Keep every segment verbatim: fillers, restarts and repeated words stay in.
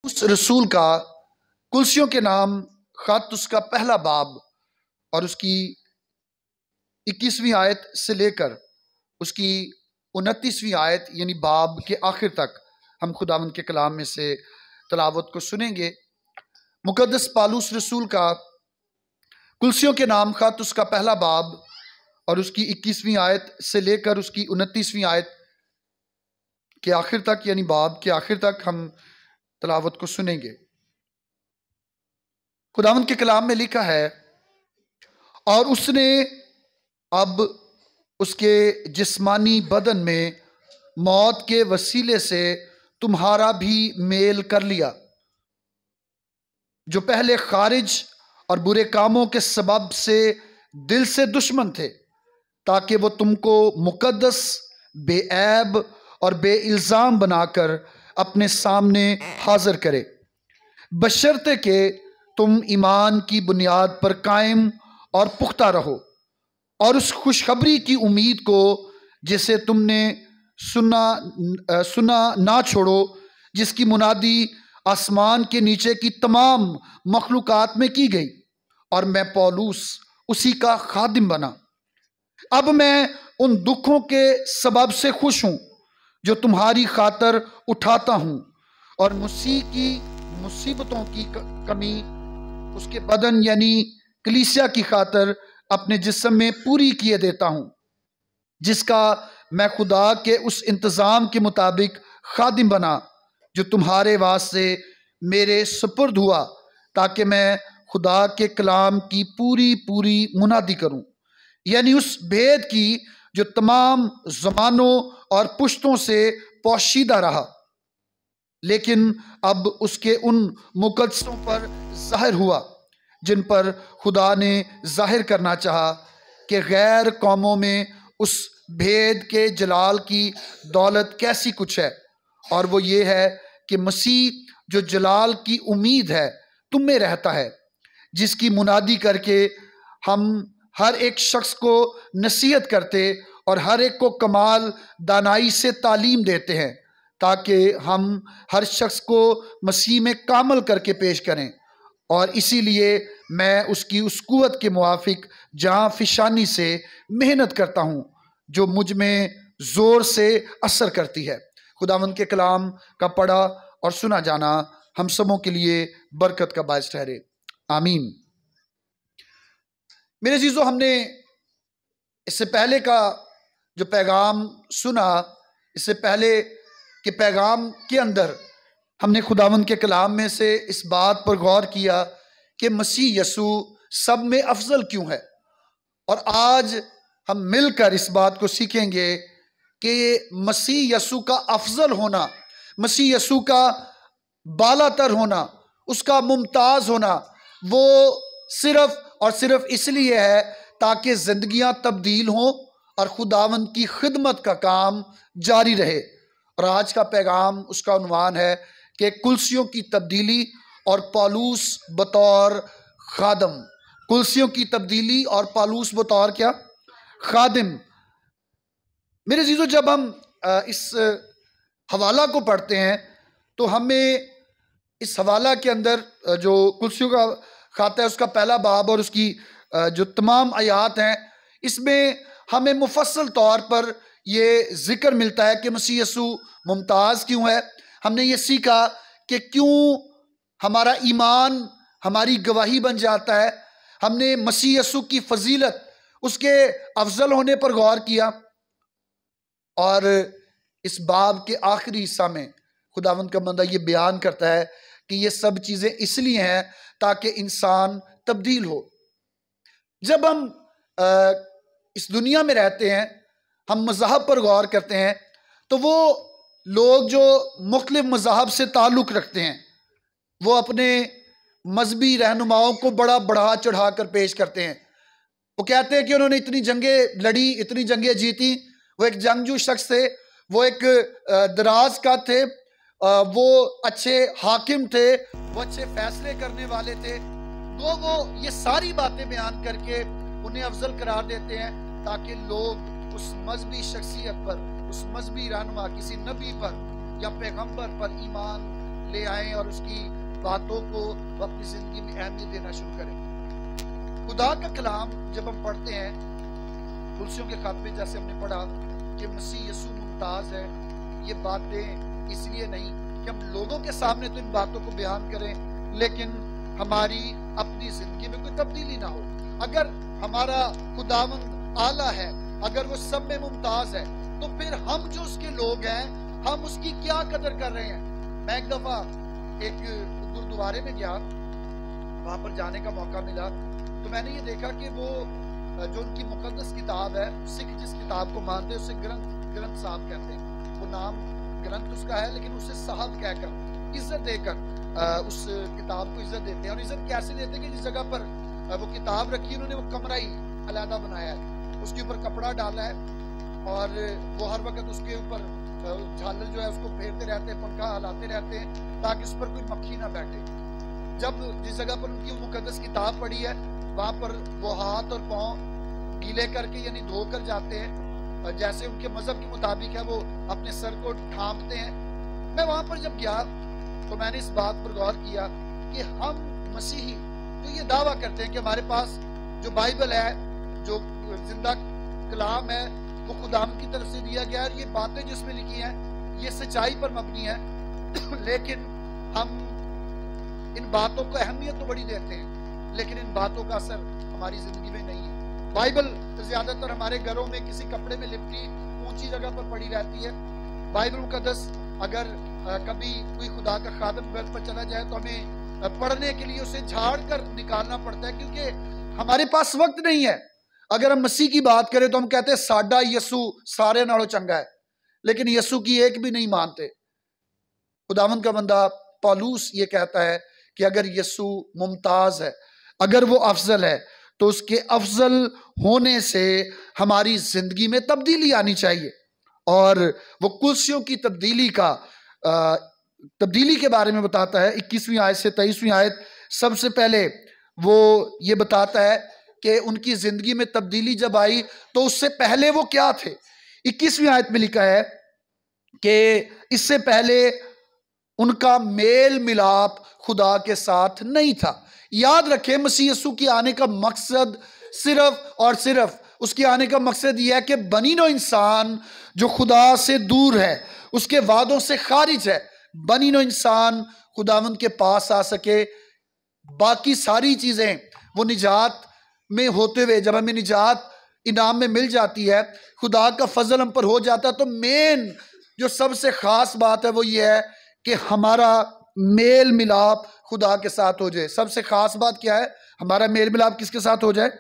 उस रसूल का कुलसियों के नाम खत उसका पहला बाब और उसकी इक्कीसवीं आयत से लेकर उसकी उनतीसवीं आयत यानी बाब के आखिर तक हम खुदावंद के कलाम में से तलावत को सुनेंगे। मुकद्दस पालूस रसूल का कुलसियों के नाम खत उसका पहला बाब और उसकी इक्कीसवीं आयत से लेकर उसकी उनतीसवीं आयत के आखिर तक यानी बाब के आखिर तक हम तलावत को सुनेंगे। खुदावंद के कलाम में लिखा है, और उसने अब उसके जिस्मानी बदन में मौत के वसीले से तुम्हारा भी मेल कर लिया, जो पहले खारिज और बुरे कामों के सबब से दिल से दुश्मन थे, ताकि वो तुमको मुकद्दस, बेऐब और बेइल्ज़ाम बनाकर अपने सामने हाजिर करे, बशर्ते के तुम ईमान की बुनियाद पर कायम और पुख्ता रहो और उस खुशखबरी की उम्मीद को जिसे तुमने सुना सुना ना छोड़ो, जिसकी मुनादी आसमान के नीचे की तमाम मखलूकात में की गई, और मैं पौलुस उसी का खादिम बना। अब मैं उन दुखों के सबब से खुश हूँ जो तुम्हारी खातर उठाता हूँ, और मसीह की मुसीबतों की कमी उसके बदन यानी कलीसिया की खातर अपने जिस्म में पूरी किए देता हूँ, जिसका मैं खुदा के उस इंतज़ाम के मुताबिक खादिम बना जो तुम्हारे वास्ते मेरे सुपुर्द हुआ, ताकि मैं खुदा के कलाम की पूरी पूरी मुनादी करूँ, यानी उस भेद की जो तमाम ज़मानों और पुश्तों से पोशीदा रहा, लेकिन अब उसके उन मुकद्दसों पर ज़ाहिर हुआ जिन पर खुदा ने ज़ाहिर करना चाहा कि गैर कौमों में उस भेद के जलाल की दौलत कैसी कुछ है, और वो ये है कि मसीह जो जलाल की उम्मीद है तुम में रहता है, जिसकी मुनादी करके हम हर एक शख्स को नसीहत करते और हर एक को कमाल दानाई से तालीम देते हैं, ताकि हम हर शख्स को मसीह में कामल करके पेश करें। और इसीलिए मैं उसकी उस कुव्वत के मुआफिक जहाँ फिशानी से मेहनत करता हूँ जो मुझ में ज़ोर से असर करती है। खुदावंद के कलाम का पढ़ा और सुना जाना हम सबों के लिए बरकत का बायस ठहरे। आमीन। मेरे अजीज़ों, हमने इससे पहले का जो पैगाम सुना, इससे पहले के पैगाम के अंदर हमने खुदावंद के कलाम में से इस बात पर गौर किया कि मसीह यसू सब में अफजल क्यों है, और आज हम मिलकर इस बात को सीखेंगे कि मसीह यसू का अफजल होना, मसीह यसू का बालातर होना, उसका मुमताज़ होना, वो सिर्फ और सिर्फ इसलिए है ताकि ज़िंदगियां तब्दील हों और खुदावंद की खिदमत का काम जारी रहे। और आज का पैगाम, उसका उन्वान है कि कुलसियों की तब्दीली और पौलुस बतौर खादम। कुलसियों की तब्दीली और पौलुस बतौर क्या? खादिम। मेरे अजीज़ों, जब हम इस हवाला को पढ़ते हैं तो हमें इस हवाला के अंदर जो कुलसियों का खाता है उसका पहला बाब और उसकी जो तमाम आयात हैं, इसमें हमें मुफस्सल तौर पर ये जिक्र मिलता है कि मसीह यसू मुमताज़ क्यों है। हमने ये सीखा कि क्यों हमारा ईमान हमारी गवाही बन जाता है। हमने मसीह यसू की फजीलत, उसके अफजल होने पर गौर किया, और इस बाब के आखिरी हिस्सा में खुदावंद का बंदा ये बयान करता है कि ये सब चीज़ें इसलिए हैं ताकि इंसान तब्दील हो। जब हम आ, इस दुनिया में रहते हैं, हम मज़हब पर गौर करते हैं, तो वो लोग जो मुख्तलिफ मज़हब से ताल्लुक़ रखते हैं वो अपने मजहबी रहनुमाओं को बड़ा बढ़ा चढ़ा कर पेश करते हैं। वो कहते हैं कि उन्होंने इतनी जंगें लड़ी, इतनी जंगें जीती, वो एक जंगजू शख्स थे, वो एक दराज का थे, वो अच्छे हाकिम थे, वो अच्छे फैसले करने वाले थे। तो वो ये सारी बातें बयान करके उन्हें अफजल करार देते हैं ताकि लोग उस मजहबी शख्सियत पर, उस मजहबी रहनुमा, किसी नबी पर या पैगंबर पर ईमान ले आएं और उसकी बातों को अपनी जिंदगी में अहमियत देना शुरू करें। खुदा का कलाम जब हम पढ़ते हैं कुलसियों के खत में, जैसे हमने पढ़ा कि मसीह यीशु मुमताज है, ये बातें इसलिए नहीं कि हम लोगों के सामने तो इन बातों को बयान करें, लेकिन हमारी अपनी जिंदगी में कोई तब्दीली ना हो। अगर हमारा खुदावंद आला है, अगर वो सब में मुमताज है, तो फिर हम जो उसके लोग हैं, हम उसकी क्या कदर कर रहे हैं। मैं एक दफा एक गुरुद्वारे में गया, वहां पर जाने का मौका मिला, तो मैंने ये देखा कि वो जो उनकी मुकद्दस किताब है, सिख जिस किताब को मानते हैं उसे ग्रंथ ग्रंथ साहब कहते हैं। वो नाम ग्रंथ उसका है, लेकिन उसे साहब कहकर इज्जत देकर उस किताब को इज्जत देते हैं। और इज्जत कैसे देते हैं कि जिस जगह पर वो किताब रखी है, उन्होंने वो कमरा ही अलहदा बनाया है, उसके ऊपर कपड़ा डाला है और वो हर वक्त उसके ऊपर झालर जो है उसको फेरते रहते हैं, पंखा हिलाते रहते हैं ताकि उस पर कोई मक्खी ना बैठे। जब जिस जगह पर उनकी वो मुकद्दस किताब पड़ी है, वहां पर वो हाथ और पांव गीले करके यानी धो कर जाते हैं, जैसे उनके मजहब के मुताबिक है, वो अपने सर को ढांपते हैं। मैं वहां पर जब गया तो मैंने इस बात पर गौर किया कि हम मसीही जो ये दावा करते हैं कि हमारे पास जो बाइबल है, जो जिंदा कलाम है, वो खुदाम की तरफ से दिया गया है, ये बातें जिसमें लिखी हैं ये सच्चाई पर मबनी है, लेकिन हम इन बातों को अहमियत तो बड़ी देते हैं, लेकिन इन बातों का असर हमारी जिंदगी में नहीं है। बाइबल ज्यादातर हमारे घरों में किसी कपड़े में लिपटी ऊंची जगह पर पड़ी रहती है। बाइबल मुकद्दस अगर आ, कभी कोई खुदा का खादम घर पर चला जाए तो हमें आ, पढ़ने के लिए उसे झाड़ कर निकालना पड़ता है, क्योंकि हमारे पास वक्त नहीं है। अगर हम मसीह की बात करें तो हम कहते हैं साडा यसू सारे नालों चंगा है, लेकिन यसू की एक भी नहीं मानते। खुदावंद का बंदा पौलुस ये कहता है कि अगर यसू मुमताज है, अगर वो अफजल है, तो उसके अफजल होने से हमारी जिंदगी में तब्दीली आनी चाहिए। और वो कुर्सियों की तब्दीली का आ, तब्दीली के बारे में बताता है। इक्कीसवीं आयत से तेईसवीं आयत सबसे पहले वो ये बताता है कि उनकी जिंदगी में तब्दीली जब आई तो उससे पहले वो क्या थे। इक्कीसवीं आयत में लिखा है कि इससे पहले उनका मेल मिलाप खुदा के साथ नहीं था। याद रखें, मसीह यीशु के आने का मकसद सिर्फ और सिर्फ उसके आने का मकसद यह है कि बनी नो इंसान जो खुदा से दूर है, उसके वादों से खारिज है, बनी नो इंसान खुदावंद के पास आ सके। बाकी सारी चीजें वो निजात में होते हुए, जब हमें निजात इनाम में मिल जाती है, खुदा का फजल हम पर हो जाता है, तो मेन जो सबसे खास बात है वो ये है कि हमारा मेल मिलाप खुदा के साथ हो जाए। सबसे खास बात क्या है? हमारा मेल मिलाप किसके साथ हो जाए?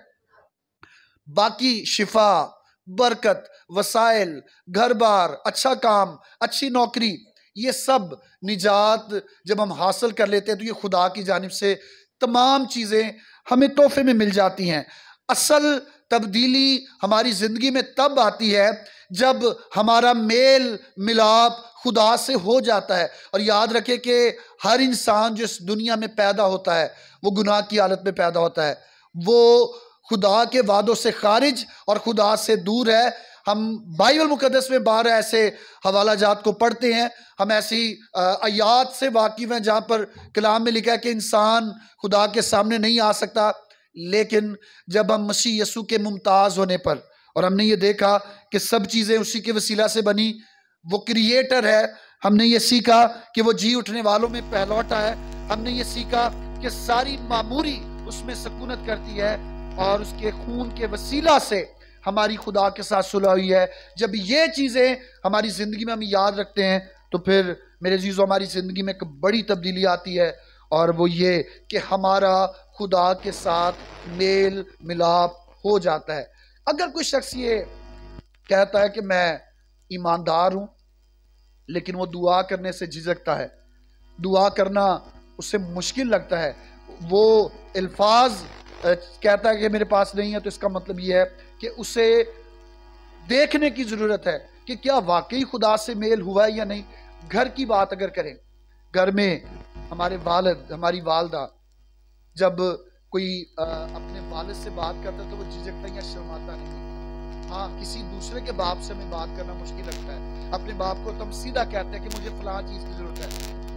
बाकी शिफा, बरकत, वसाइल, घर बार, अच्छा काम, अच्छी नौकरी, ये सब निजात जब हम हासिल कर लेते हैं तो ये खुदा की जानिब से तमाम चीजें हमें तोहफे में मिल जाती हैं। असल तब्दीली हमारी जिंदगी में तब आती है जब हमारा मेल मिलाप खुदा से हो जाता है। और याद रखें कि हर इंसान जो इस दुनिया में पैदा होता है वो गुनाह की हालत में पैदा होता है, वो खुदा के वादों से खारिज और खुदा से दूर है। हम बाइबल मुकद्दस में बारह ऐसे हवाला जात को पढ़ते हैं, हम ऐसी आयात से वाकिफ हैं जहाँ पर कलाम में लिखा है कि इंसान खुदा के सामने नहीं आ सकता, लेकिन जब हम मसीह यीशु के मुमताज होने पर, और हमने ये देखा कि सब चीज़ें उसी के वसीला से बनी, वो क्रिएटर है, हमने ये सीखा कि वो जी उठने वालों में पहलौठा है, हमने ये सीखा कि सारी मामूरी उसमें सकूनत करती है और उसके खून के वसीला से हमारी खुदा के साथ सुलह हुई है। जब ये चीज़ें हमारी ज़िंदगी में हम याद रखते हैं तो फिर मेरे जीजों हमारी ज़िंदगी में एक बड़ी तब्दीली आती है, और वो ये कि हमारा खुदा के साथ मेल मिलाप हो जाता है। अगर कोई शख्स ये कहता है कि मैं ईमानदार हूँ, लेकिन वो दुआ करने से झिझकता है, दुआ करना उससे मुश्किल लगता है, वो अल्फाज कहता है कि मेरे पास नहीं है, तो इसका मतलब ये है कि उसे देखने की ज़रूरत है कि क्या वाकई खुदा से मेल हुआ है या नहीं। घर की बात अगर करें, घर में हमारे वालिद, हमारी वालदा, जब कोई आ, अपने वालिद से बात करता है तो वो झिझकता या शर्माता नहीं। हाँ, किसी दूसरे के बाप से हमें बात करना मुश्किल लगता है, अपने बाप को तो हम सीधा कहते हैं कि मुझे फलां चीज़ की ज़रूरत है।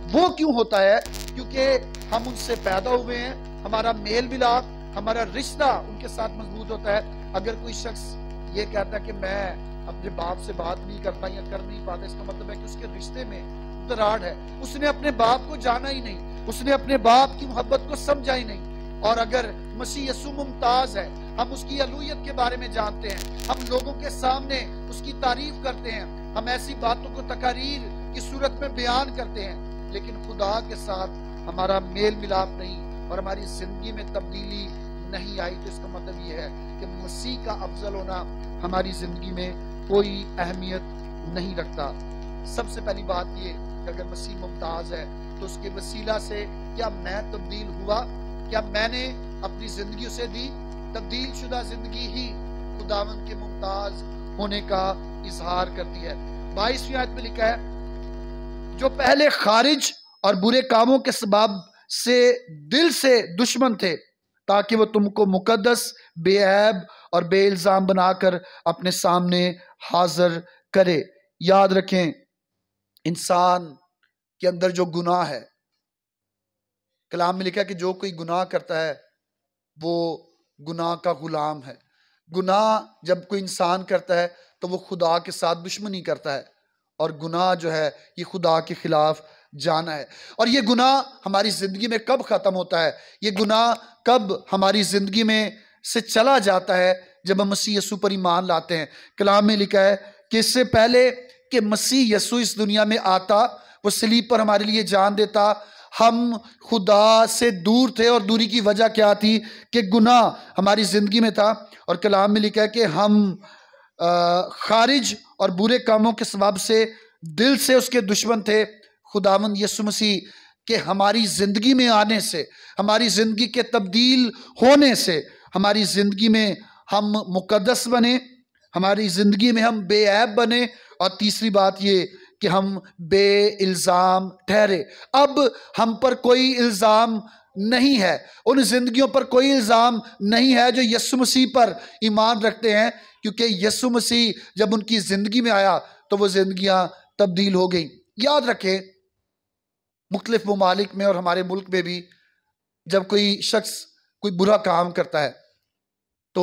वो क्यों होता है? क्योंकि हम उनसे पैदा हुए हैं, हमारा मेल मिलाप, हमारा रिश्ता उनके साथ मजबूत होता है। अगर कोई शख्स ये कहता है कि मैं अपने बाप से बात नहीं करता या कर नहीं पाता, इसका मतलब है कि उसके रिश्ते में दरार है। उसने अपने बाप को जाना ही नहीं, उसने अपने बाप की मोहब्बत को समझा ही नहीं। और अगर मसीह यसू मुमताज है, हम उसकी अलूहियत के बारे में जानते हैं, हम लोगों के सामने उसकी तारीफ करते हैं, हम ऐसी बातों को तकारीर की सूरत में बयान करते हैं, लेकिन खुदा के साथ हमारा मेल मिलाप नहीं और हमारी जिंदगी में तब्दीली नहीं आई, तो इसका मतलब ये है कि मसीह का अफजल होना हमारी जिंदगी में कोई अहमियत नहीं रखता। सबसे पहली बात ये कि अगर मसीह मुमताज है तो उसके वसीला से क्या मैं तब्दील हुआ? क्या मैंने अपनी जिंदगी उसे दी? तब्दील शुदा जिंदगी ही खुदावंद के मुमताज होने का इजहार करती है। बाईसवीं आयत में लिखा है, जो पहले खारिज और बुरे कामों के सबब से दिल से दुश्मन थे, ताकि वो तुमको मुकद्दस, बेऐब और बेइल्जाम बनाकर अपने सामने हाजिर करे। याद रखें, इंसान के अंदर जो गुनाह है, कलाम में लिखा है कि जो कोई गुनाह करता है वो गुनाह का गुलाम है। गुनाह जब कोई इंसान करता है तो वो खुदा के साथ दुश्मनी करता है, और गुनाह जो है ये खुदा के खिलाफ जाना है। और ये गुनाह हमारी जिंदगी में कब खत्म होता है? ये गुनाह कब हमारी जिंदगी में से चला जाता है? जब हम मसीह यसू पर ईमान लाते हैं। कलाम में लिखा है कि इससे पहले कि मसीह यसू इस दुनिया में आता, वो सलीब पर हमारे लिए जान देता, हम खुदा से दूर थे। और दूरी की वजह क्या थी? कि गुनाह हमारी जिंदगी में था। और कलाम में लिखा है कि हम आ, खारिज और बुरे कामों के सबब से दिल से उसके दुश्मन थे। खुदावंद यीशु मसीह के हमारी जिंदगी में आने से, हमारी जिंदगी के तब्दील होने से हमारी जिंदगी में हम मुकद्दस बने, हमारी जिंदगी में हम बेऐब बने, और तीसरी बात ये कि हम बे इल्ज़ाम ठहरे। अब हम पर कोई इल्ज़ाम नहीं है, उन जिंदगियों पर कोई इल्ज़ाम नहीं है जो यीशु मसीह पर ईमान रखते हैं, क्योंकि यीशु मसीह जब उनकी जिंदगी में आया तो वो जिंदगियां तब्दील हो गई। याद रखें, मुख्तलिफ ममालिक में और हमारे मुल्क में भी जब कोई शख्स कोई बुरा काम करता है तो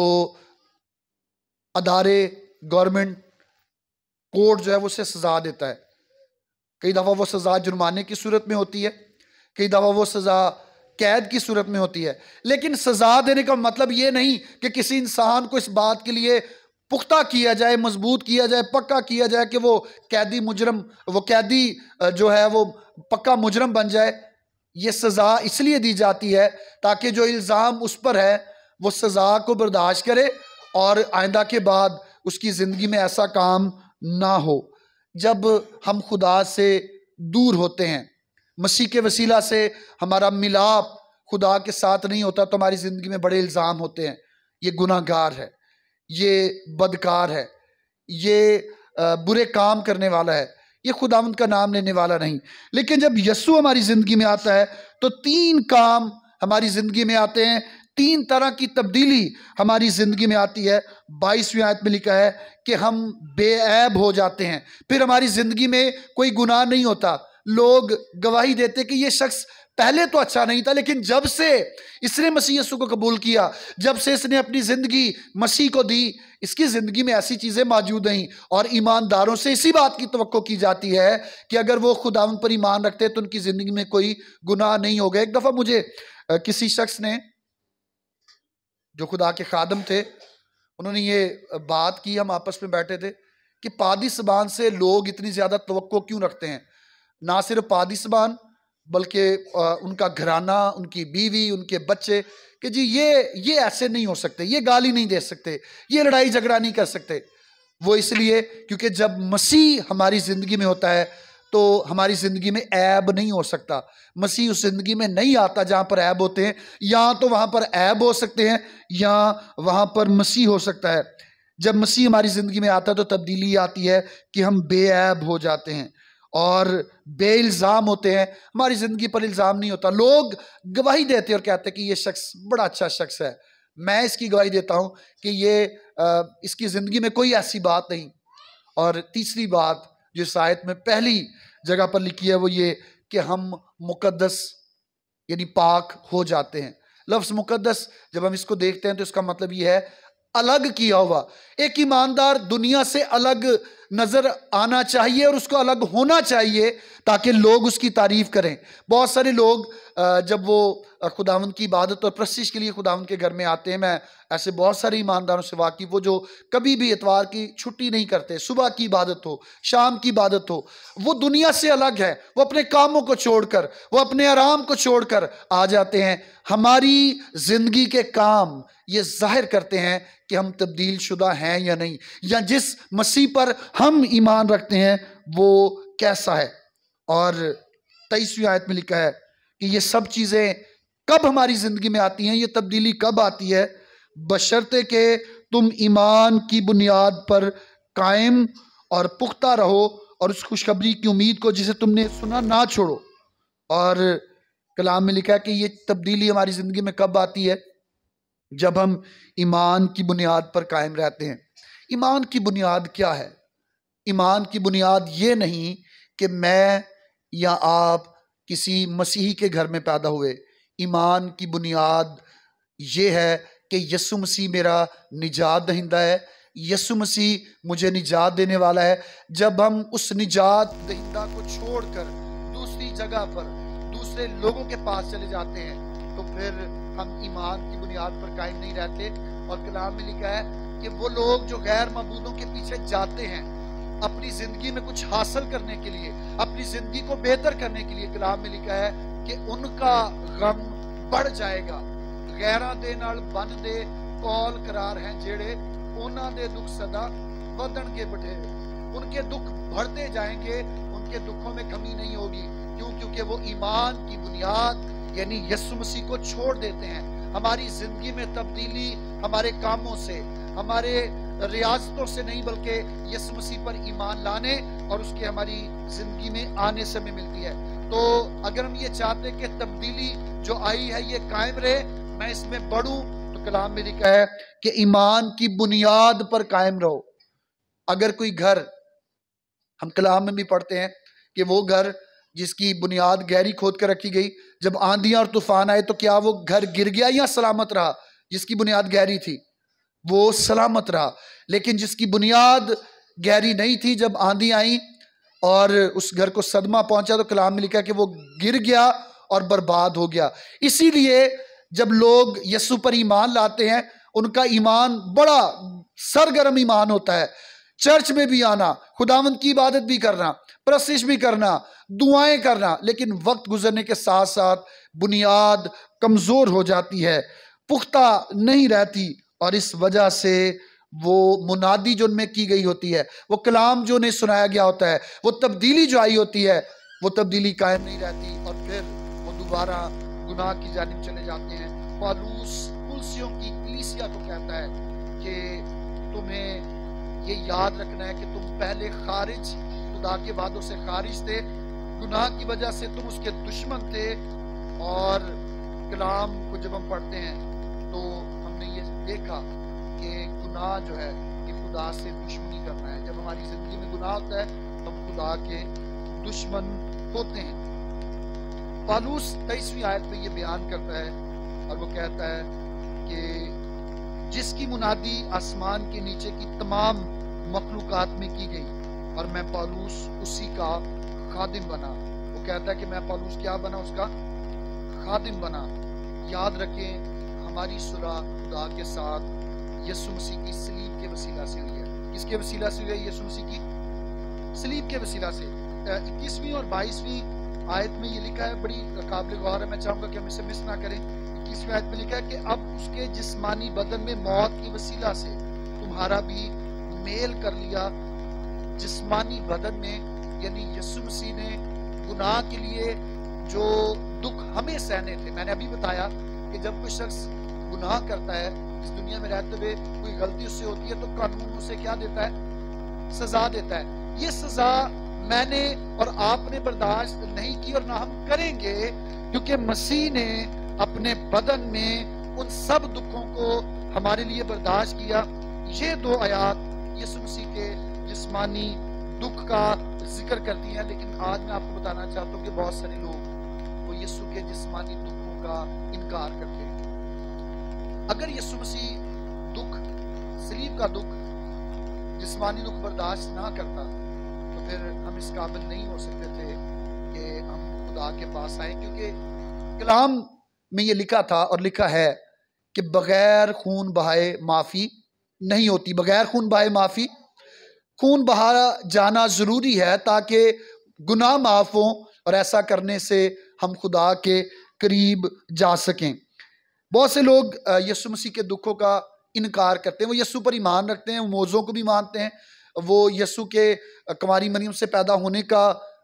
अदारे, गवर्नमेंट, कोर्ट जो है वो उसे सजा देता है। कई दफ़ा वो सज़ा जुर्माने की सूरत में होती है, कई दफ़ा वो सज़ा कैद की सूरत में होती है। लेकिन सज़ा देने का मतलब ये नहीं कि किसी इंसान को इस बात के लिए पुख्ता किया जाए, मजबूत किया जाए, पक्का किया जाए कि वो कैदी मुजरम, वो कैदी जो है वो पक्का मुजरम बन जाए। ये सज़ा इसलिए दी जाती है ताकि जो इल्ज़ाम उस पर है वो सज़ा को बर्दाश्त करे और आइंदा के बाद उसकी ज़िंदगी में ऐसा काम ना हो। जब हम खुदा से दूर होते हैं, मसीह के वसीला से हमारा मिलाप खुदा के साथ नहीं होता, तो हमारी ज़िंदगी में बड़े इल्ज़ाम होते हैं। ये गुनाहगार है, ये बदकार है, ये बुरे काम करने वाला है, ये खुदावंद का नाम लेने वाला नहीं। लेकिन जब यीशु हमारी ज़िंदगी में आता है तो तीन काम हमारी ज़िंदगी में आते हैं, तीन तरह की तब्दीली हमारी ज़िंदगी में आती है। बाईसवीं आयत में लिखा है कि हम बेऐब हो जाते हैं। फिर हमारी ज़िंदगी में कोई गुनाह नहीं होता। लोग गवाही देते कि ये शख्स पहले तो अच्छा नहीं था, लेकिन जब से इसने मसीह यीशु को कबूल किया, जब से इसने अपनी ज़िंदगी मसीह को दी, इसकी ज़िंदगी में ऐसी चीज़ें मौजूद नहीं। और ईमानदारों से इसी बात की तवक्को की जाती है कि अगर वो खुदावंद पर ईमान रखते हैं तो उनकी ज़िंदगी में कोई गुनाह नहीं होगा। एक दफ़ा मुझे किसी शख्स ने, जो खुदा के खादम थे, उन्होंने ये बात की, हम आपस में बैठे थे, कि पादी ज़बान से लोग इतनी ज़्यादा तवक्को क्यों रखते हैं। ना सिर्फ पादी ज़बान बल्कि उनका घराना, उनकी बीवी, उनके बच्चे, कि जी ये ये ऐसे नहीं हो सकते, ये गाली नहीं दे सकते, ये लड़ाई झगड़ा नहीं कर सकते। वो इसलिए क्योंकि जब मसीह हमारी ज़िंदगी में होता है तो हमारी ज़िंदगी में ऐब नहीं हो सकता। मसीह उस ज़िंदगी में नहीं आता जहाँ पर ऐब होते हैं, या तो वहाँ पर ऐब हो सकते हैं या वहाँ पर मसीह हो सकता है। जब मसीह हमारी ज़िंदगी में आता है तो तब्दीली आती है कि हम बेऐब हो जाते हैं और बेइल्ज़ाम होते हैं। हमारी ज़िंदगी पर इल्ज़ाम नहीं होता। लोग गवाही देते और कहते हैं कि ये शख्स बड़ा अच्छा शख्स है। मैं इसकी गवाही देता हूँ कि ये आ, इसकी ज़िंदगी में कोई ऐसी बात नहीं। और तीसरी बात जो इस आयत में पहली जगह पर लिखी है वो ये कि हम मुकद्दस यानी पाक हो जाते हैं। लफ्ज़ मुकद्दस जब हम इसको देखते हैं तो इसका मतलब ये है अलग किया हुआ। एक ईमानदार दुनिया से अलग नजर आना चाहिए और उसको अलग होना चाहिए ताकि लोग उसकी तारीफ करें। बहुत सारे लोग जब वो खुदावंद की इबादत और प्रस्तिश के लिए खुदावंद के घर में आते हैं, मैं ऐसे बहुत सारे ईमानदारों से वाकिफ, वो जो कभी भी इतवार की छुट्टी नहीं करते, सुबह की इबादत हो, शाम की इबादत हो, वो दुनिया से अलग है। वो अपने कामों को छोड़कर, वो अपने आराम को छोड़कर आ जाते हैं। हमारी जिंदगी के काम ये जाहिर करते हैं कि हम तब्दील शुदा हैं या नहीं, या जिस मसीह पर हम ईमान रखते हैं वो कैसा है। और तेईसवीं आयत में लिखा है कि ये सब चीजें कब हमारी जिंदगी में आती हैं, ये तब्दीली कब आती है, बशर्ते के तुम ईमान की बुनियाद पर कायम और पुख्ता रहो और उस खुशखबरी की उम्मीद को जिसे तुमने सुना ना छोड़ो। और कलाम में लिखा है कि ये तब्दीली हमारी जिंदगी में कब आती है, जब हम ईमान की बुनियाद पर कायम रहते हैं। ईमान की बुनियाद क्या है? ईमान की बुनियाद ये नहीं कि मैं या आप किसी मसीही के घर में पैदा हुए। ईमान की बुनियाद ये है कि यीशु मसीह मेरा निजात दहिंदा है, यीशु मसीह मुझे निजात देने वाला है। जब हम उस निजात दहिंदा को छोड़कर दूसरी जगह पर दूसरे लोगों के पास चले जाते हैं तो फिर हम ईमान की बुनियाद पर कायम नहीं रहते। और कलाम में लिखा है कि वो लोग जो गैर मबूदों के पीछे जाते हैं अपनी जिंदगी में कुछ हासिल करने के लिए, अपनी जिंदगी को बेहतर करने के लिए, कलाम में लिखा है कि उनका गम बढ़ जाएगा। गैरां दे नाल बन दे कौल करार हैं जेड़े, उन्हां दे दुख सदा वधणगे बढेरे। उनके दुख बढ़ते जाएंगे, उनके दुखों में कमी नहीं होगी। क्यों? क्योंकि वो ईमान की बुनियाद यानी यीशु मसीह को छोड़ देते हैं। हमारी जिंदगी में तब्दीली हमारे कामों से, हमारे रियासतों से नहीं, बल्कि यीशु मसीह पर ईमान लाने और उसके हमारी जिंदगी में आने से हमें मिलती है। तो अगर हम ये चाहते हैं कि तब्दीली जो आई है ये कायम रहे, मैं इसमें बढ़ूं, तो कलाम में लिखा है कि ईमान की बुनियाद पर कायम रहो। अगर कोई घर, हम कलाम में भी पढ़ते हैं कि वो घर जिसकी बुनियाद गहरी खोद कर रखी गई, जब आंधियां और तूफान आए तो क्या वो घर गिर गया या सलामत रहा? जिसकी बुनियाद गहरी थी वो सलामत रहा। लेकिन जिसकी बुनियाद गहरी नहीं थी, जब आंधी आई और उस घर को सदमा पहुंचा तो कलाम में लिखा कि वो गिर गया और बर्बाद हो गया। इसीलिए जब लोग यीशु पर ईमान लाते हैं उनका ईमान बड़ा सरगर्म ईमान होता है। चर्च में भी आना, खुदावंद की इबादत भी करना, प्रस्तिश भी करना, दुआएं करना, लेकिन वक्त गुजरने के साथ साथ बुनियाद कमजोर हो जाती है, पुख्ता नहीं रहती। और इस वजह से वो मुनादी जो उनमें की गई होती है, वो कलाम जो उन्हें सुनाया गया होता है, वो तब्दीली जो आई होती है, वो तब्दीली कायम नहीं रहती और फिर वो दोबारा गुनाह की जानिब चले जाते हैं। पौलुस कुलसियों की कलीसिया को कहता है कि तुम्हें ये याद रखना है कि तुम पहले खारिज, खुदा के वादों से खारिज थे, गुनाह की वजह से तुम उसके दुश्मन थे। और कलाम को जब हम पढ़ते हैं तो हमने ये देखा कि गुनाह जो है ये खुदा से दुश्मनी करना है। जब हमारी जिंदगी में गुनाह होता है तो हम खुदा के दुश्मन होते हैं। पौलुस तेईसवीं आयत में ये बयान करता है और वो कहता है कि जिसकी मुनादी आसमान के नीचे की तमाम मखलूकात में की गई और मैं पौलुस उसी का खादिम बना। वो कहता है कि मैं पौलुस क्या बना? उसका खादिम बना। याद रखें, हमारी सुलह खुदा के साथ यीशु मसीह की सलीब के वसीला से हुई है। किसके वसीला से हुई है? यीशु मसीह की सलीब के वसीला से। इक्कीसवीं और बाईसवीं आयत में ये लिखा है, बड़ी काबिल गौर है, मैं चाहूंगा कि हम इसे मिस ना करें। इक्कीसवीं आयत में लिखा है कि अब उसके जिस्मानी बदन में मौत की वसीला से तुम्हारा भी मेल कर लिया। जिस्मानी बदन में यानी यीशु मसीह ने गुनाह के लिए जो दुख हमें सहने थे। मैंने अभी बताया कि जब कोई शख्स गुनाह करता है, इस दुनिया में रहते हुए कोई गलती उससे होती है, तो कानून उसे क्या देता है? सजा देता है। ये सजा मैंने और आपने बर्दाश्त नहीं की और ना हम करेंगे, क्योंकि मसीह ने अपने बदन में उन सब दुखों को हमारे लिए बर्दाश्त किया। ये दो आयात यीशु मसीह के जिस्मानी दुख का जिक्र करती हैं, लेकिन आज मैं आपको बताना चाहता हूँ कि बहुत सारे लोग वो यीशु के जिस्मानी दुखों का इनकार करते हैं। अगर यीशु मसीह दुख, सलीब का दुख, जिस्मानी दुख बर्दाश्त ना करता तो फिर हम इस काबिल नहीं हो सकते थे कि हम खुदा के पास आए, क्योंकि कलाम में ये लिखा था और लिखा है कि बगैर खून बहाए माफ़ी नहीं होती। बगैर खून बहाए माफ़ी, खून बहा जाना ज़रूरी है ताकि गुनाह माफ़ हो, और ऐसा करने से हम खुदा के करीब जा सकें। बहुत से लोग यीशु मसीह के दुखों का इनकार करते हैं। वो यीशु पर ईमान रखते हैं, वो मौजों को भी मानते हैं, वो यीशु के कुंवारी मरियम से पैदा होने का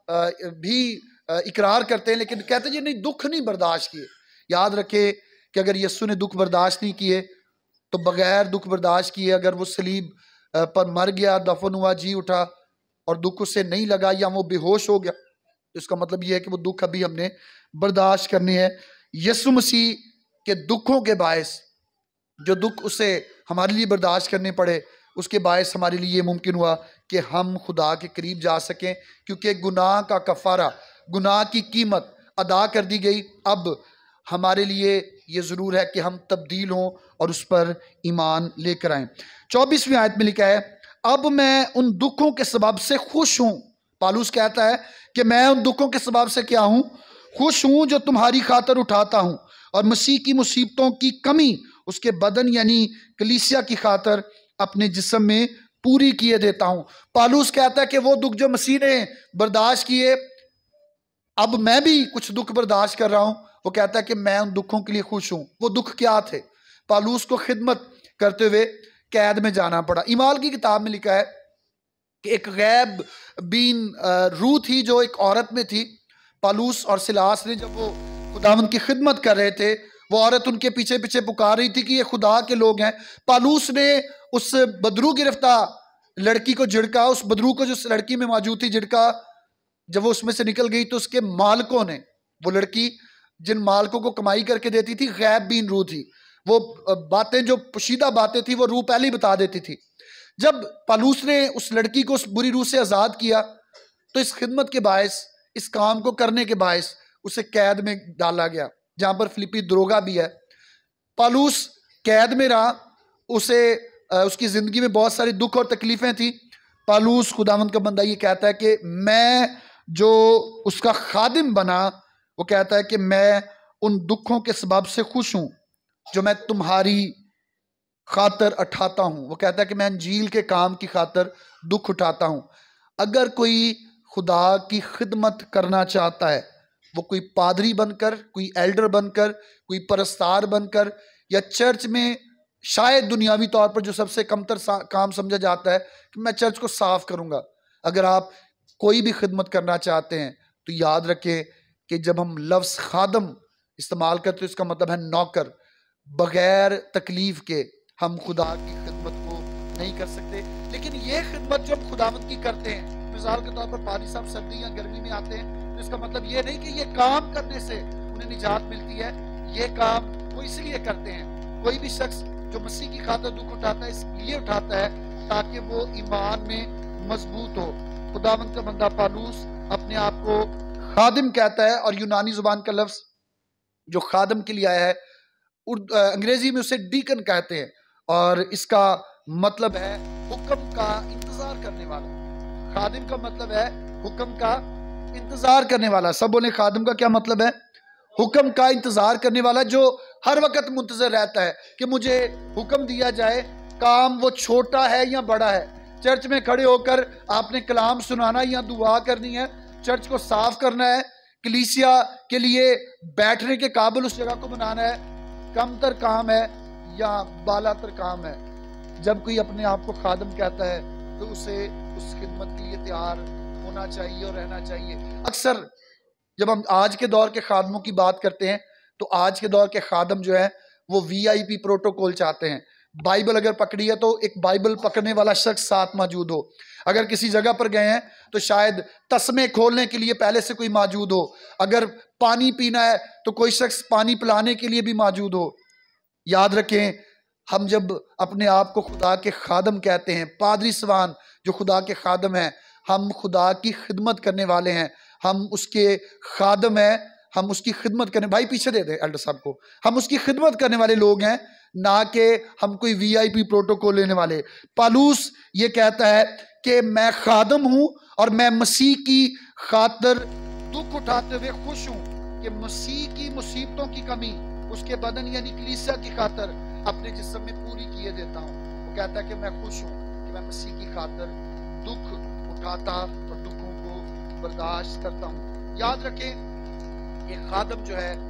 भी इकरार करते हैं, लेकिन कहते हैं जी नहीं, दुख नहीं बर्दाश्त किए। याद रखे कि अगर यीशु ने दुख बर्दाश्त नहीं किए तो बगैर दुख बर्दाश्त किए अगर वो सलीब पर मर गया, दफन हुआ, जी उठा और दुख उसे नहीं लगा या वो बेहोश हो गया, तो इसका मतलब ये है कि वो दुख अभी हमने बर्दाश्त करने हैं। यीशु मसीह के दुखों के बायस, जो दुख उसे हमारे लिए बर्दाश्त करने पड़े, उसके बायस हमारे लिए मुमकिन हुआ कि हम खुदा के करीब जा सकें, क्योंकि गुनाह का कफ़ारा, गुनाह की कीमत अदा कर दी गई। अब हमारे लिए ये ज़रूर है कि हम तब्दील हों और उस पर ईमान लेकर आएँ। चौबीसवीं आयत में लिखा है, अब मैं उन दुखों के सबब से खुश हूँ। पालूस कहता है कि मैं उन दुखों के सबब से क्या हूँ? खुश हूँ, जो तुम्हारी खातर उठाता हूँ, और मसीह की मुसीबतों की कमी उसके बदन यानी कलीसिया की खातर अपने जिस्म में पूरी किए देता हूँ। पालूस कहता है कि वो दुख जो मसीह ने बर्दाश्त किए, अब मैं भी कुछ दुख बर्दाश्त कर रहा हूँ। वो कहता है कि मैं उन दुखों के लिए खुश हूँ। वो दुख क्या थे? पालूस को खिदमत करते हुए कैद में जाना पड़ा। ईमाल की किताब में लिखा है कि एक गैब बीन रूह थी जो एक औरत में थी। पालूस और सिलास ने जब वो खुदावंद की खिदमत कर रहे थे, वो औरत उनके पीछे पीछे पुकार रही थी कि ये खुदा के लोग हैं। पालूस ने उस बदरू गिरफ्तार लड़की को झिड़का, उस बदरू को जो उस लड़की में मौजूद थी झिड़का। जब वो उसमें से निकल गई तो उसके मालकों ने, वो लड़की जिन मालकों को कमाई करके देती थी, गैब बीन रूह थी, वो बातें जो पोशीदा बातें थी वो रूह पहले ही बता देती थी। जब पालूस ने उस लड़की को उस बुरी रूह से आज़ाद किया तो इस खिदमत के बायस, इस काम को करने के बायस उसे कैद में डाला गया, जहाँ पर फिलिपी दरोगा भी है। पालूस कैद में रहा, उसे उसकी ज़िंदगी में बहुत सारी दुख और तकलीफ़ें थी। पालूस खुदावंद का बंदा ये कहता है कि मैं जो उसका खादिम बना, वो कहता है कि मैं उन दुखों के सबब से खुश हूँ जो मैं तुम्हारी खातर उठाता हूँ। वो कहता है कि मैं अंजील के काम की खातर दुख उठाता हूँ। अगर कोई खुदा की खिदमत करना चाहता है, वो कोई पादरी बनकर, कोई एल्डर बनकर, कोई परस्तार बनकर, या चर्च में शायद दुनियावी तौर पर जो सबसे कमतर काम समझा जाता है कि मैं चर्च को साफ करूँगा, अगर आप कोई भी खिदमत करना चाहते हैं तो याद रखें कि जब हम लफ्ज़ खादम इस्तेमाल करते हैं, इसका मतलब है नौकर। बगैर तकलीफ के हम खुदा की खिदमत को नहीं कर सकते। लेकिन ये खिदमत जो हम खुदावंद की करते हैं, मिसाल के तौर पर पादरी साहब सर्दी या गर्मी में आते हैं, तो इसका मतलब ये नहीं कि ये काम करने से उन्हें निजात मिलती है। ये काम वो इसलिए करते हैं। कोई भी शख्स जो मसीह की खातिर दुख उठाता है, इसलिए उठाता है ताकि वो ईमान में मजबूत हो। खुदावंद का बंदा पालूस अपने आप को खादिम कहता है, और यूनानी जुबान का लफ्ज जो खादिम के लिए आया है, अंग्रेजी में उसे डीकन कहते हैं, और इसका मतलब है हुक्म का इंतजार करने वाला। खादिम का मतलब है हुक्म का इंतजार करने वाला। सब बोले खादिम का क्या मतलब है? हुक्म का इंतजार करने वाला, जो हर वक्त मुंतजर रहता है कि मुझे हुक्म दिया जाए, काम वो छोटा है या बड़ा है। चर्च में खड़े होकर आपने कलाम सुनाना या दुआ करनी है, चर्च को साफ करना है, कलीसिया के लिए बैठने के काबिल उस जगह को बनाना है, कमतर काम है या बालातर काम है। जब कोई अपने आप को खादम कहता है तो उसे उस खिदमत के लिए तैयार होना चाहिए और रहना चाहिए। अक्सर जब हम आज के दौर के खादमों की बात करते हैं तो आज के दौर के खादम जो है वो वी आई पी प्रोटोकॉल चाहते हैं। बाइबल अगर पकड़ी है तो एक बाइबल पकड़ने वाला शख्स साथ मौजूद हो। अगर किसी जगह पर गए हैं तो शायद तस्मे खोलने के लिए पहले से कोई मौजूद हो। अगर पानी पीना है तो कोई शख्स पानी पिलाने के लिए भी मौजूद हो। याद रखें, हम जब अपने आप को खुदा के खादम कहते हैं, पादरी सवान जो खुदा के खादम हैं, हम खुदा की खिदमत करने वाले हैं, हम उसके खादम हैं, हम उसकी खिदमत करने, भाई पीछे दे दे एल्डर साहब को, हम उसकी खिदमत करने वाले लोग हैं, ना कि हम कोई वीआईपी प्रोटोकॉल लेने वाले। पालूस ये कहता है कि मैं खादम हूं और मैं मसीह की खातिर दुख उठाते हुए खुश हूं कि मसीह की मुसीबतों की कमी उसके बदन यानी कलीसिया की खातिर अपने जिस्म में पूरी किए देता हूं। वो कहता है कि मैं खुश हूं कि मैं मसीह की खातिर दुख उठाता और दुखों को बर्दाश्त करता हूं। याद रखें, ये खादम जो है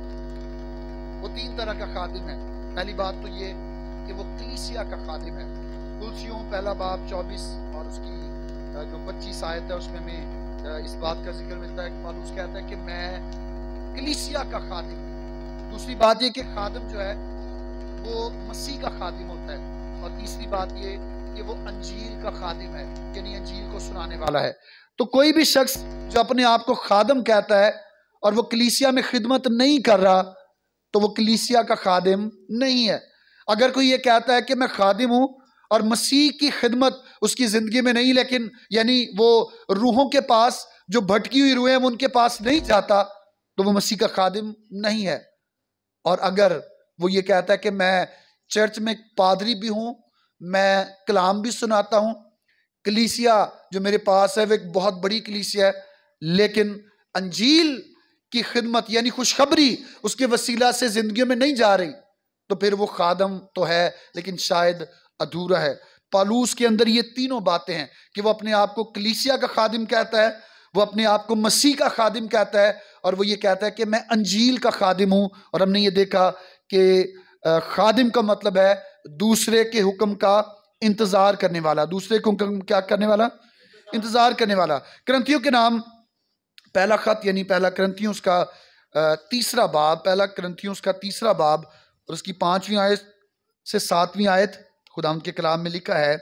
वो तीन तरह का खादिम है। पहली बात तो ये कि वो कलीसिया का खादिम है। कुलसियों पहला बाब चौबीस और उसकी जो पच्चीस आयत है उसमें में इस बात का जिक्र मिलता है कि पालूस कहता है कि मैं कलीसिया का खादिम हूं। दूसरी बात ये कि खादिम जो है वो मसीह का खादिम होता है। और तीसरी बात ये कि वो अंजील का खादिम है, यानी अंजील को सुनाने वाला है। तो कोई भी शख्स जो अपने आप को खादिम कहता है और वो कलीसिया में खिदमत नहीं कर रहा, तो वो कलीसिया का खादिम नहीं है। अगर कोई ये कहता है कि मैं खादिम हूं और मसीह की खिदमत उसकी जिंदगी में नहीं, लेकिन यानी वो रूहों के पास, जो भटकी हुई रूहें वो उनके पास नहीं जाता, तो वो मसीह का खादिम नहीं है। और अगर वो ये कहता है कि मैं चर्च में पादरी भी हूं, मैं कलाम भी सुनाता हूं, कलीसिया जो मेरे पास है वो एक बहुत बड़ी कलीसिया है, लेकिन अंजील की खिदमत यानी खुशखबरी उसके वसीला से जिंदगी में नहीं जा रही, तो फिर वो खादम तो है लेकिन शायद अधूरा है। पालूस के अंदर ये तीनों बातें हैं कि वो अपने आप को कलीसिया का खादिम कहता है, वो अपने आप को मसीह का खादिम कहता है, और वो ये कहता है कि मैं अंजील का खादिम हूं। और हमने ये देखा कि खादिम का मतलब है दूसरे के हुक्म का इंतजार करने वाला। दूसरे को हुक्म क्या करने वाला? इंतजार करने वाला। करंथियों के नाम पहला खत यानी पहला करंथियों उसका तीसरा बाब, पहला करंथियों उसका तीसरा बाब और उसकी पांचवीं आयत से सातवीं आयत खुदाम के कलाम में लिखा है।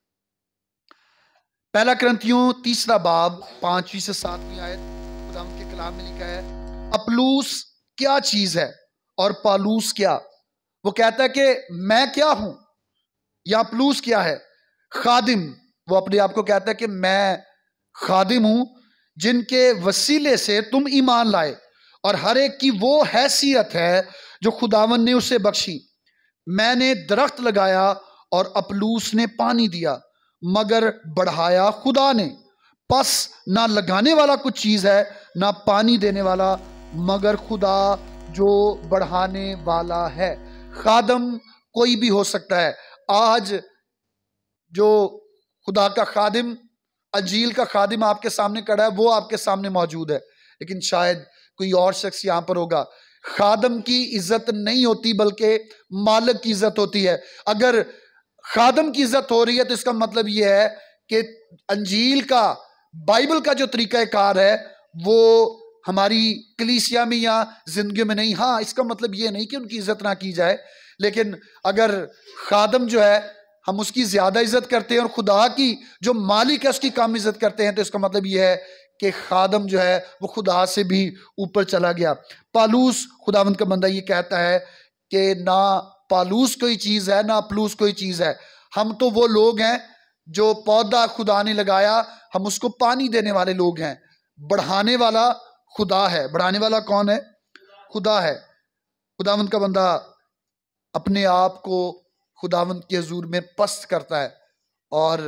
पहला करंथियों तीसरा बाब पांचवीं से सातवीं आयत खुदाम के कलाम में लिखा है, अपलूस क्या चीज है और पालूस क्या? वो कहता है कि मैं क्या हूं या अपलूस क्या है? खादिम, वो अपने आप को कहता है कि मैं खादिम हूं जिनके वसीले से तुम ईमान लाए, और हर एक की वो हैसियत है जो खुदावन ने उसे बख्शी। मैंने दरख्त लगाया और अपलूस ने पानी दिया, मगर बढ़ाया खुदा ने। पस ना लगाने वाला कुछ चीज है ना पानी देने वाला, मगर खुदा जो बढ़ाने वाला है। खादम कोई भी हो सकता है। आज जो खुदा का खादिम, अंजील का खादिम आपके सामने खड़ा है, वो आपके सामने मौजूद है, लेकिन शायद कोई और शख्स यहां पर होगा। खादम की इज्जत नहीं होती बल्कि मालिक की इज्जत होती है। अगर खादम की इज्जत हो रही है तो इसका मतलब यह है कि अंजील का, बाइबल का जो तरीकाकार है वो हमारी कलीसिया में या जिंदगी में नहीं। हाँ, इसका मतलब यह नहीं कि उनकी इज्जत ना की जाए, लेकिन अगर खादम जो है हम उसकी ज्यादा इज्जत करते हैं और खुदा की जो मालिक है उसकी कम इज्जत करते हैं, तो इसका मतलब यह है कि खादम जो है वो खुदा से भी ऊपर चला गया। पालूस खुदावंद का बंदा ये कहता है कि ना पालूस कोई चीज है ना अपलूस कोई चीज है। हम तो वो लोग हैं जो पौधा खुदा ने लगाया, हम उसको पानी देने वाले लोग हैं। बढ़ाने वाला खुदा है। बढ़ाने वाला कौन है? खुदा है। खुदावंद का बंदा अपने आप को खुदावंद के हुजूर में पस्त करता है और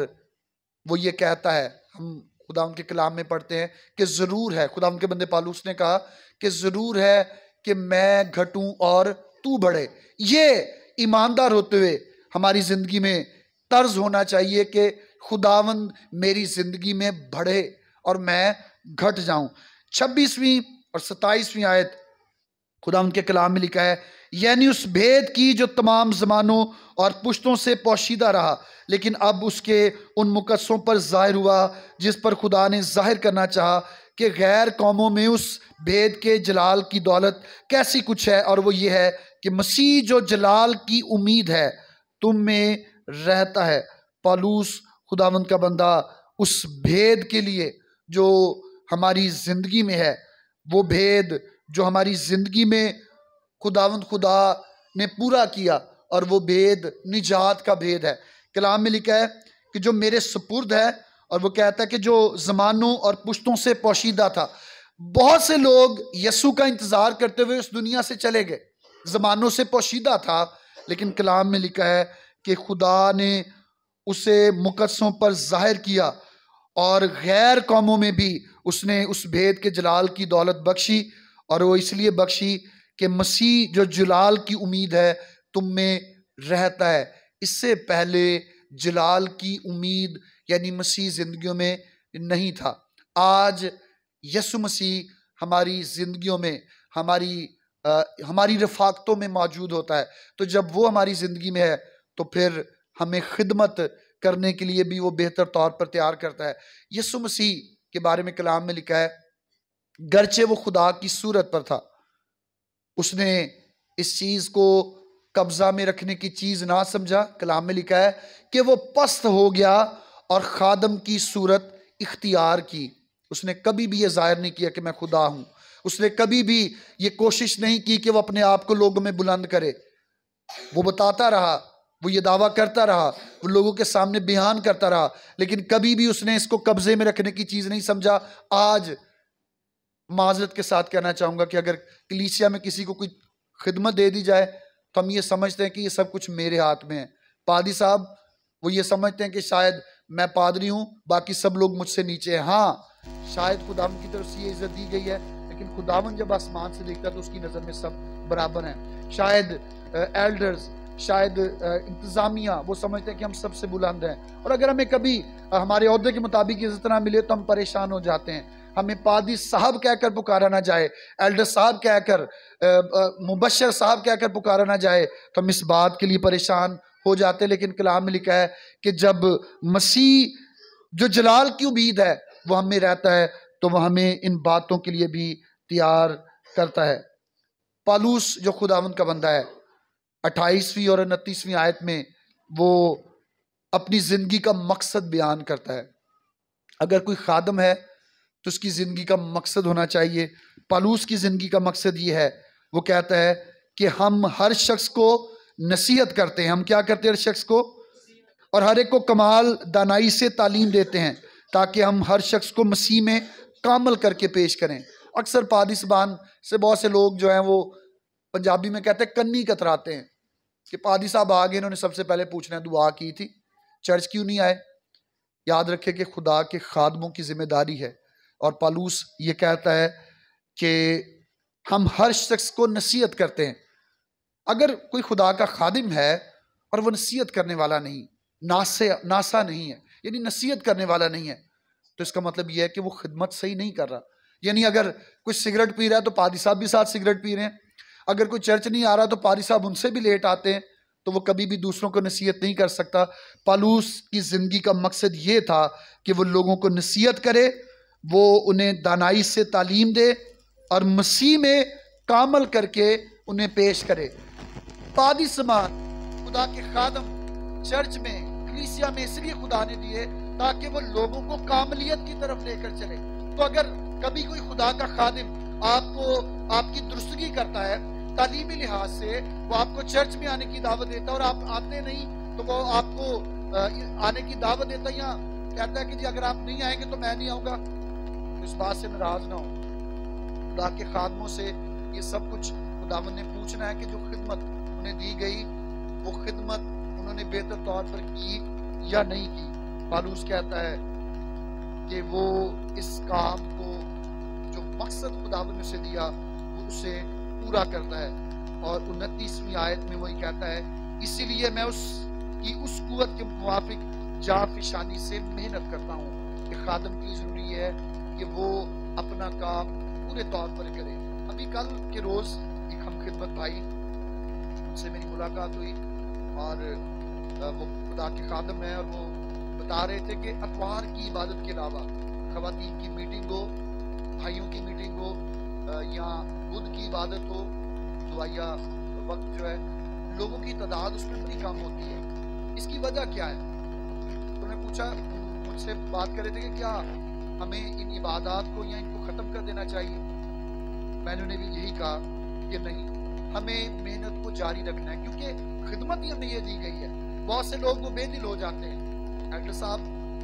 वो ये कहता है, हम खुदावंद के कलाम में पढ़ते हैं कि जरूर है, खुदावंद के बंदे पालूस ने कहा कि जरूर है कि मैं घटूं और तू बढ़े। ये ईमानदार होते हुए हमारी जिंदगी में तर्ज होना चाहिए कि खुदावंद मेरी जिंदगी में बढ़े और मैं घट जाऊं। छब्बीसवीं और सत्ताईसवीं आयत खुदावंद के कलाम में लिखा है, यानी उस भेद की जो तमाम जमानों और पुश्तों से पोशीदा रहा, लेकिन अब उसके उन मुकद्दसों पर जाहिर हुआ जिस पर खुदा ने जाहिर करना चाहा कि गैर कौमों में उस भेद के जलाल की दौलत कैसी कुछ है, और वो ये है कि मसीह जो जलाल की उम्मीद है तुम में रहता है। पालूस खुदावंद का बंदा उस भेद के लिए जो हमारी जिंदगी में है, वो भेद जो हमारी जिंदगी में खुदावंद खुदा ने पूरा किया, और वो भेद निजात का भेद है। कलाम में लिखा है कि जो मेरे सुपुर्द है और वो कहता है कि जो ज़मानों और पुश्तों से पोशीदा था। बहुत से लोग यसू का इंतज़ार करते हुए उस दुनिया से चले गए, ज़मानों से पोशीदा था, लेकिन कलाम में लिखा है कि खुदा ने उसे मुकद्दसों पर जाहिर किया और गैर कौमों में भी उसने उस भेद के जलाल की दौलत बख्शी। और वो इसलिए बख्शी कि मसीह जो जलाल की उम्मीद है तुम में रहता है। इससे पहले जलाल की उम्मीद यानी मसीह जिंदगियों में नहीं था। आज यसु मसीह हमारी जिंदगियों में, हमारी आ, हमारी रफाकतों में मौजूद होता है। तो जब वो हमारी जिंदगी में है तो फिर हमें खिदमत करने के लिए भी वो बेहतर तौर पर तैयार करता है। यसु मसीह के बारे में कलाम में लिखा है, गरचे वो खुदा की सूरत पर था, उसने इस चीज को कब्जा में रखने की चीज ना समझा। कलाम में लिखा है कि वो पस्त हो गया और खादम की सूरत इख्तियार की। उसने कभी भी ये जाहिर नहीं किया कि मैं खुदा हूं। उसने कभी भी ये कोशिश नहीं की कि वो अपने आप को लोगों में बुलंद करे। वो बताता रहा, वो ये दावा करता रहा, वो लोगों के सामने बयान करता रहा, लेकिन कभी भी उसने इसको कब्जे में रखने की चीज नहीं समझा। आज माजरत के साथ कहना चाहूंगा कि अगर कलीसिया में किसी को कोई खिदमत दे दी जाए तो हम ये समझते हैं कि ये सब कुछ मेरे हाथ में है। पादी साहब वो ये समझते हैं कि शायद मैं पादरी हूं, बाकी सब लोग मुझसे नीचे हैं। हाँ, शायद खुदावन की तरफ से ये इज्जत दी गई है, लेकिन खुदावन जब आसमान से देखता है तो उसकी नजर में सब बराबर हैं। शायद एल्डर्स, शायद इंतजामिया वो समझते हैं कि हम सबसे बुलंद हैं, और अगर हमें कभी हमारे ओहदे के मुताबिक इज्जत ना मिले तो हम परेशान हो जाते हैं। हमें पादी साहब कहकर पुकारा ना जाए, एल्डर साहब कहकर, मुबशर साहब कहकर पुकारा ना जाए तो हम इस बात के लिए परेशान हो जाते हैं। लेकिन कलाम में लिखा है कि जब मसीह जो जलाल की उम्मीद है वो हमें रहता है तो वह हमें इन बातों के लिए भी तैयार करता है। पालूस जो खुदावंद का बंदा है, अट्ठाईसवीं और उनतीसवीं आयत में वो अपनी जिंदगी का मकसद बयान करता है। अगर कोई खादम है तो उसकी जिंदगी का मकसद होना चाहिए। पालूस की जिंदगी का मकसद ये है, वो कहता है कि हम हर शख्स को नसीहत करते हैं। हम क्या करते हैं? हर शख्स को, और हर एक को कमाल दानाई से तालीम देते हैं ताकि हम हर शख्स को मसीह में कामल करके पेश करें। अक्सर पादी ज़बान से बहुत से लोग जो हैं वो पंजाबी में कहते हैं कन्नी कतराते हैं कि पादी साहब आ गए, इन्होंने सबसे पहले पूछना है दुआ की थी, चर्च क्यों नहीं आए। याद रखें कि खुदा के खादमों की जिम्मेदारी है। और पालूस ये कहता है कि हम हर शख्स को नसीहत करते हैं। अगर कोई खुदा का खादिम है और वो नसीहत करने वाला नहीं, नासे नासा नहीं है, यानी नसीहत करने वाला नहीं है, तो इसका मतलब यह है कि वो खिदमत सही नहीं कर रहा। यानी अगर कोई सिगरेट पी रहा है तो पादी साहब भी साथ सिगरेट पी रहे हैं। अगर कोई चर्च नहीं आ रहा तो पादी साहब उनसे भी लेट आते हैं, तो वो कभी भी दूसरों को नसीहत नहीं कर सकता। पालूस की जिंदगी का मकसद ये था कि वो लोगों को नसीहत करे, वो उन्हें दानाई से तालीम दे और मसीह में कामल करके उन्हें पेश करे। पादी समान खुदा के खादम चर्च में, कलीसिया में इसलिए खुदा ने दिए ताकि वो लोगों को कामलियत की तरफ लेकर चले। तो अगर कभी कोई खुदा का खादिम आपको आपकी दुरुस्तगी करता है तालीमी लिहाज से, वो आपको चर्च में आने की दावत देता है और आप आते नहीं, तो वो आपको आने की दावत देता है या कहता है कि जी अगर आप नहीं आएंगे तो मैं नहीं आऊंगा, तो इस बात से नाराज ना हो। खुदा के खादमों से ये सब कुछ खुदावन ने पूछना है कि जो खिदमत उन्हें दी गई वो खिदमत उन्होंने बेहतर तौर पर की या नहीं की। पालूस कहता है कि वो इस काम को, जो मकसद खुदावन ने उसे दिया, वो उसे पूरा करता है। और उनतीसवीं आयत में वही कहता है, इसीलिए मैं उसकी उस कुव्वत के मुवाफिक जाफिशानी से मेहनत करता हूँ। कि खादम की जरूरी है कि वो अपना काम पूरे तौर पर करे। अभी कल के रोज एक हम खिदमत भाई, उनसे मेरी मुलाकात हुई और वो खुदा के खादम है और वो बता रहे थे कि अतवार की इबादत के अलावा खवातीन की मीटिंग हो, भाइयों की मीटिंग हो या बुध की इबादत हो, दुआया वक्त जो है लोगों की तादाद उसमें बड़ी कम होती है। इसकी वजह क्या है? तो मैं पूछा, मुझसे बात कर रहे थे कि क्या हमें इन इबादत को या इनको ख़त्म कर देना चाहिए। मैंने उन्हें भी यही कहा कि नहीं, हमें मेहनत को जारी रखना है, क्योंकि खिदमत ही हमें ये दी गई है। बहुत से लोग वो बेदिल हो जाते हैं। एल्डर साहब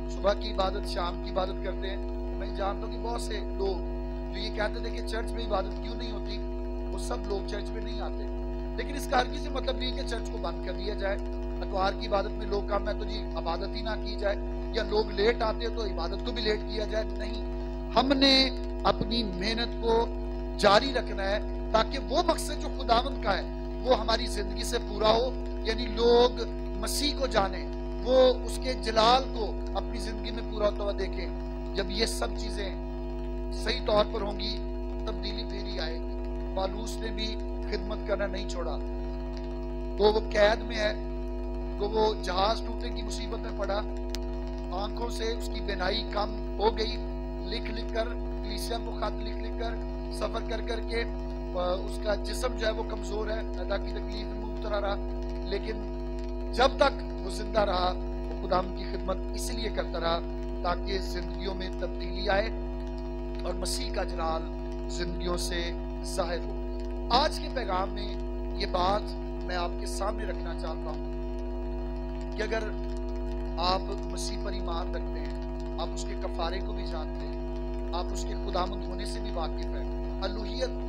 सुबह की इबादत, शाम की इबादत करते हैं। मैं जानता हूँ कि बहुत से लोग जो ये कहते थे कि चर्च में इबादत क्यों नहीं होती, वो सब लोग चर्च में नहीं आते। लेकिन इसका हरगिज़ से मतलब नहीं कि चर्च को बंद कर दिया जाए। इतवार की इबादत में लोग कम है तो जी इबादत ही ना की जाए, या लोग लेट आते हैं तो इबादत को भी लेट किया जाए। नहीं, हमने अपनी मेहनत को जारी रखना है ताकि वो मकसद जो खुदावंद का है वो हमारी जिंदगी से पूरा हो, यानी लोग मसीह को जाने, वो उसके जलाल को अपनी जिंदगी में पूरा होता हुआ देखें। जब ये सब चीजें सही तौर पर होंगी, तब्दीली फिर ही आएगी। पालूस ने भी खिदमत करना नहीं छोड़ा। तो वो कैद में है, तो वो जहाज टूटने की मुसीबत में पड़ा, आंखों से उसकी बिनाई कम हो गई, लिख लिख कर कलीसिया को खत लिख लिख कर सफर कर कर के उसका जिस्म जो है वो कमजोर है, पैदा की तकलीफ में मुब्तला रहा। लेकिन जब तक वो जिंदा रहा वो खुदा की खिदमत इसलिए करता रहा ताकि जिंदगियों में तब्दीली आए और मसीह का जलाल जिंदगियों से जाहिर हो। आज के पैगाम में ये बात मैं आपके सामने रखना चाहता हूँ कि अगर आप मसीह पर ईमान रखते हैं, आप उसके कफारे को भी जानते हैं, आप उसके खुदामंद होने से भी वाकिफ हैं, अलूहियत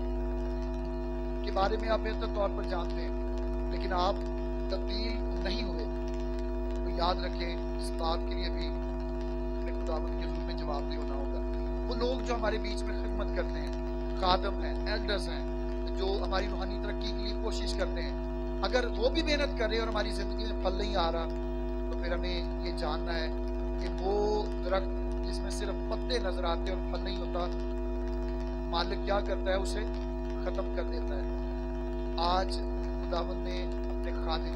के बारे में आप बेहतर तौर पर जानते हैं, लेकिन आप तब्दील नहीं हुए, तो याद रखें इस बात के लिए भी हमें खुदावंद के रूप में जवाबदेह होना होगा। वो लोग जो हमारे बीच में खिदमत करते हैं, खादम हैं, एल्डर्स हैं, जो हमारी रूहानी तरक्की के लिए कोशिश करते हैं, अगर वो भी मेहनत कर रहे हैं और हमारी जिंदगी में फल नहीं आ रहा, तो फिर हमें ये जानना है कि वो दरख्त जिसमें सिर्फ पत्ते नजर आते हैं और फल नहीं होता, मालिक क्या करता है, उसे खत्म कर देता है। आज खुदावंद ने अपने खादिम,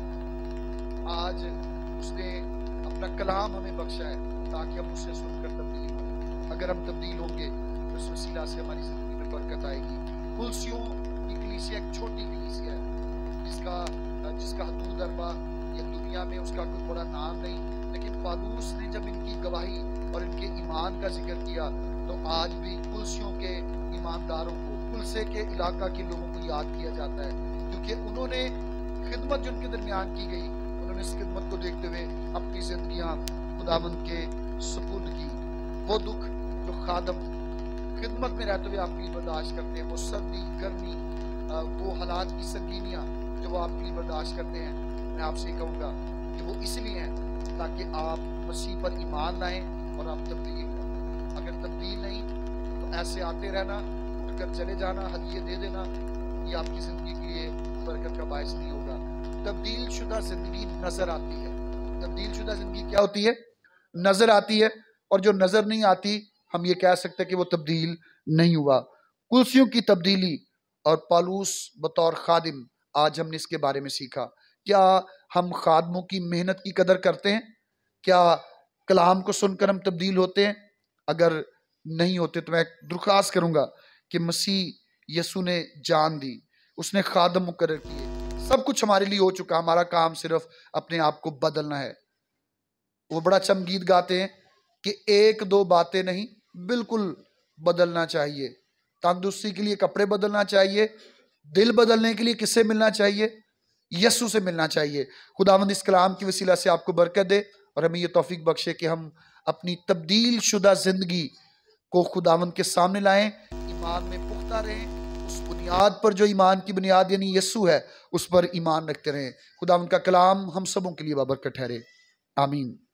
आज उसने अपना कलाम हमें बख्शा है ताकि हम उससे सुनकर तब्दील हों। अगर हम तब्दील होंगे तो इस वसीला से हमारी जिंदगी में बरकत आएगी। कुलसियों की कलीसिया एक छोटी कलीसिया है जिसका जिसका हदूद अरबा या दुनिया में उसका कोई बड़ा नाम नहीं, लेकिन पालूस ने जब इनकी गवाही और इनके ईमान का जिक्र किया तो आज भी कुलसियों के ईमानदारों को, कुलसे के इलाका के लोगों को याद किया जाता है, क्योंकि उन्होंने खिदमत जो उनके दरमियान की गई, उन्होंने इस खिदमत को देखते हुए अपनी जिंदगियां खुदावंद के सुपुर्द की। वो दुख जो खादम खिदमत में रहते हुए आपके लिए बर्दाश्त करते हैं, वो सर्दी, गर्मी, वो हालात की संगीनियां जो वो आपके लिए बर्दाश्त करते हैं, मैं आपसे कहूँगा कि वो इसलिए हैं ताकि आप मसीह पर ईमान लाएं और आप तब्दील हो। अगर तब्दील नहीं तो ऐसे आते रहना, उठकर चले जाना, हदिये दे देना, ये आपकी जिंदगी के लिए बरकत का बायस नहीं होगा। तब्दील शुदा जिंदगी नजर आती है। तब्दील शुदा जिंदगी क्या होती है? नजर आती है। और जो नजर नहीं आती, हम ये कह सकते हैं कि वो तब्दील नहीं हुआ। कुलसियों की तब्दीली और पालूस बतौर खादिम, आज हमने इसके बारे में सीखा। क्या हम खादमों की मेहनत की कदर करते हैं? क्या कलाम को सुनकर हम तब्दील होते हैं? अगर नहीं होते तो मैं दरख्वास्त करूंगा कि मसीह यसु ने जान दी, उसने खादम मुकर्रर किए, सब कुछ हमारे लिए हो चुका, हमारा काम सिर्फ अपने आप को बदलना है। वो बड़ा अच्छा गीत गाते हैं कि एक दो बातें नहीं, बिल्कुल बदलना चाहिए। तंदुरुस्ती के लिए कपड़े बदलना चाहिए, दिल बदलने के लिए किससे मिलना चाहिए? यसु से मिलना चाहिए। खुदावंद इस कलाम की वसीला से आपको बरकत दे और हमें ये तौफीक बख्शे कि हम अपनी तब्दील शुदा जिंदगी को खुदावंद के सामने लाएं, ईमान में पुख्ता रहें, उस बुनियाद पर जो ईमान की बुनियाद यानी यसु है, उस पर ईमान रखते रहें। खुदावंद का कलाम हम सबों के लिए बाबरकत ठहरे। आमीन।